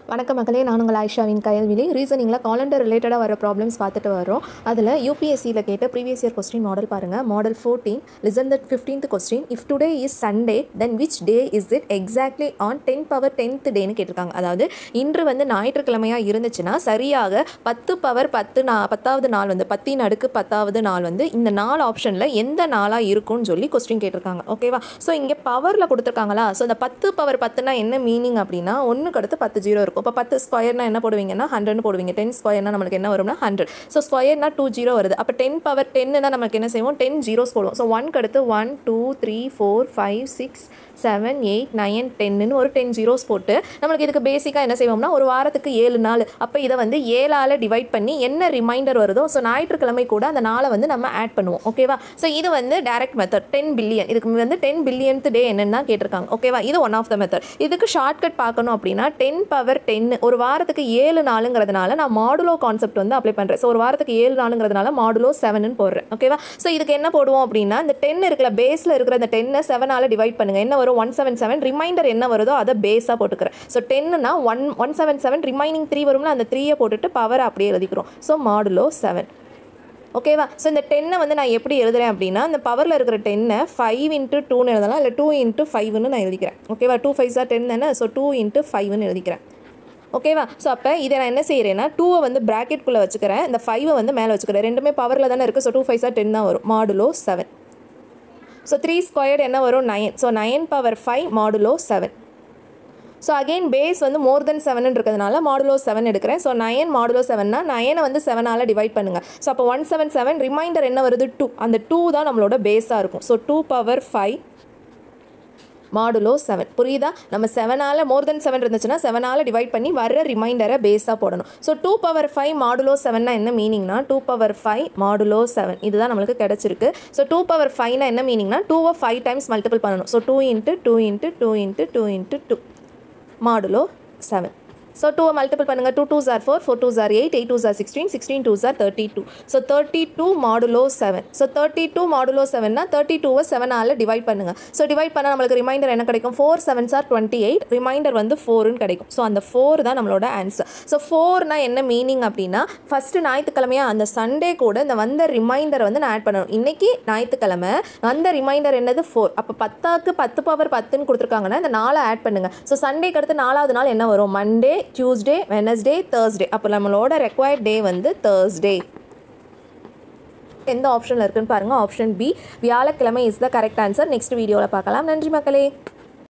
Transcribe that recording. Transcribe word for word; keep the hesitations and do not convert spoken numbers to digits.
வணக்கம் மக்களே, நான் உங்கள் ஆயிஷாவின் கையல்விழி. ரீசனிங்கில் காலண்டர் ரிலேட்டடாக வர ப்ராப்ளம்ஸ் பார்த்துட்டு வரோம். அதில் யூபிஎஸ்சியில் கேட்ட ப்ரீவியஸ் இயர் கொஸ்டின் மாடல் பாருங்கள். Model fourteen, listen that fifteenth question. If today is Sunday then which day is it exactly on ten power tenth டேன்னு கேட்டிருக்காங்க. அதாவது இன்று வந்து ஞாயிற்றுக்கிழமையாக இருந்துச்சுன்னா சரியாக பத்து பவர் பத்து நா பத்தாவது நாள் வந்து பத்தின் அடுக்கு பத்தாவது நாள் வந்து இந்த நாலு ஆப்ஷனில் எந்த நாளாக இருக்கும்னு சொல்லி கொஸ்டின் கேட்டிருக்காங்க. ஓகேவா? ஸோ இங்கே பவரில் கொடுத்துருக்காங்களா? ஸோ இந்த பத்து பவர் பத்துனா என்ன மீனிங் அப்படின்னா ஒன்றுக்கு அடுத்து பத்து ஜீரோ இருக்கும். இப்போ பத்து ஸ்கொயர்னா என்ன போடுவீங்கன்னா ஹண்ட்ரட்னு போடுவீங்க. டென் ஸ்கொயர்னா நம்மளுக்கு என்ன வரும்னா ஹண்ட்ரட். ஸோ ஸ்கொயர்னா டூ ஜீரோ வருது. அப்போ டென் பவர் டென்னுனா நமக்கு என்ன செய்வோம்? டென் ஜீரோஸ் போடுவோம். ஸோ ஒன்க்கு அடுத்து one two three four five six seven eight nine டென்னு ஒரு டென் ஜீரோஸ் போட்டு நம்மளுக்கு இதுக்கு பேசிக்காக என்ன செய்வோம்னா ஒரு வாரத்துக்கு ஏழு நாள். அப்போ இதை வந்து ஏழால் டிவைட் பண்ணி என்ன ரிமைண்டர் வருதோ ஸோ ஞாயிற்றுக்கிழமை கூட அந்த நாளை வந்து நம்ம ஆட் பண்ணுவோம். ஓகேவா? ஸோ இது வந்து டைரக்ட் மெத்தட். டென் பில்லியன் இதுக்கு வந்து டென் பில்லியன்த் டே என்னென்னா கேட்டிருக்காங்க. ஓகேவா? இது ஒன் ஆஃப் த மெத்தட். இதுக்கு ஷார்ட்கட் பார்க்கணும் அப்படின்னா டென் பவர் டென் ஒரு வாரத்துக்கு ஏழு நாளுங்கிறதுனால நான் மாடுலோ கான்செப்ட் வந்து அப்ளை பண்ணுறேன். ஸோ ஒரு வாரத்துக்கு ஏழு நாளுங்கிறதுனால மாடுலோ செவன் போடுறேன். ஓகேவா? ஸோ இதுக்கு என்ன போடுவோம் அப்படின்னா இந்த டென் இருக்கிற பேஸில் இருக்கிற இந்த டென்னை செவனால் டிவைட் பண்ணுங்க. என்ன வரும்? One seven seven. ரிமைண்டர் என்ன வருதோ அதை பேஸாக போட்டுக்கிறேன். ஸோ டென்னுனா one one seven seven remaining three வரும்னா அந்த த்ரீயை போட்டுட்டு பவர் அப்படியே எழுதிக்கிறோம். So modulo seven. ஓகேவா? ஸோ இந்த டென்னை வந்து நான் எப்படி எழுதுறேன் அப்படின்னா இந்த பவரில் இருக்கிற டென்னை ஃபைவ் இன்ட்டு டூன்னு எழுதலாம், இல்லை டூ இன்ட்டு ஃபைவ்னு நான் எழுதிக்கிறேன். ஓகேவா? டூ ஃபைவ் சார் டென் தானே. ஸோ டூ இன்ட்டு ஃபைவ்னு எழுதிக்கிறேன். ஓகேவா? ஸோ அப்போ இதை நான் என்ன செய்கிறேன்னா டூவை வந்து ப்ராக்கெட்குள்ளே வச்சுக்கிறேன், இந்த ஃபைவை வந்து மேலே வச்சுக்கிறேன். ரெண்டுமே பவரில் தானே இருக்குது. So two five are ten தான் வரும். Modulo seven. So three squared என்ன வரும்? Nine. So nine power five modulo seven. So again base வந்து மோர் தென் செவன் இருக்கிறதுனால மாடுலோ செவன் எடுக்கிறேன். ஸோ நைன் மாடுலோ செவன்னா நைனை வந்து செவனால் டிவைட் பண்ணுங்கள். ஸோ அப்போ ஒன் செவன் செவன் ரிமைண்டர் என்ன வருது? டூ. அந்த டூ தான் நம்மளோட பேஸாக இருக்கும். So two power five modulo seven. புரியுதா? நம்ம செவனால் மோர் தென் செவன் இருந்துச்சுன்னா செவனால் டிவைட் பண்ணி வர ரிமைண்டரை பேஸாக போடணும். So two power five modulo செவன்னா என்ன மீனிங்னா two power five modulo seven இதுதான் நம்மளுக்கு கிடச்சிருக்கு. ஸோ டூ பவர் ஃபைவ்னா என்ன மீனிங்னா டூவை ஃபைவ் டைம்ஸ் மல்டிபிள் பண்ணணும். So two into two into two into two into two modulo seven. So டூவை மல்டிபிள் பண்ணுங்கள். Two two are four, four two are eight, eight two are sixteen, sixteen two are thirty two. So thirty two modulo seven. So thirty two modulo செவன்னா thirty டூவை செவனால் divide பண்ணுங்கள். So divide பண்ணால் நம்மளுக்கு remainder என்ன கிடைக்கும்? Four seven are twenty eight. Remainder வந்து ஃபோருன்னு கிடைக்கும். ஸோ அந்த ஃபோர் தான் நம்மளோட ஆன்சர். ஸோ ஃபோர்னா என்ன மீனிங் அப்படின்னா ஃபஸ்ட்டு ஞாயிற்றுக்கிழமையாக அந்த சண்டே கூட இந்த வந்த ரிமைண்டர் வந்து நான் ஆட் பண்ணணும். இன்றைக்கி ஞாயிற்றுக்கிழமை வந்த ரிமைண்டர் என்னது? ஃபோர். அப்போ பத்தாக்கு பத்து பவர் பத்துன்னு கொடுத்துருக்காங்கன்னா இந்த நாளை ஆட் பண்ணுங்கள். ஸோ சண்டேக்கு அடுத்து நாலாவது நாள் என்ன வரும்? Monday, Tuesday, Wednesday, Thursday. அப்போ நம்மளோட ரெக்வயர்ட் டே வந்து தேர்ஸ்டே. எந்த ஆப்ஷனில் இருக்குன்னு பாருங்கள். ஆப்ஷன் பி வியாழக்கிழமை is the correct answer. Next வீடியோவில் பார்க்கலாம். நன்றி மக்களே.